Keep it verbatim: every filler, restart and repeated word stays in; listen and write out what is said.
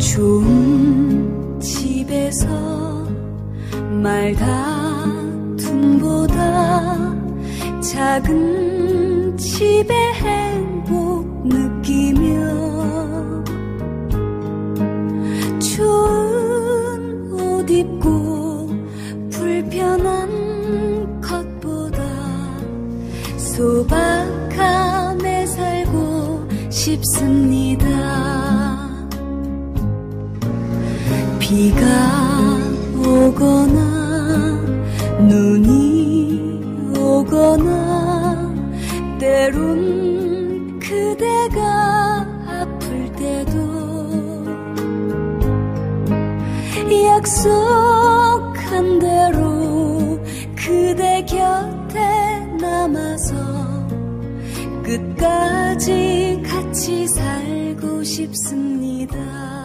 좋은 집에서 말다툼보다 작은 집의 행복 느끼며 좋은 옷 입고 불편한 것보다 소박함에 살고 싶습니다. 비가 오거나 눈이 오거나 때론 그대가 아플 때도 약속한 대로 그대 곁에 남아서 끝까지 같이 살고 싶습니다.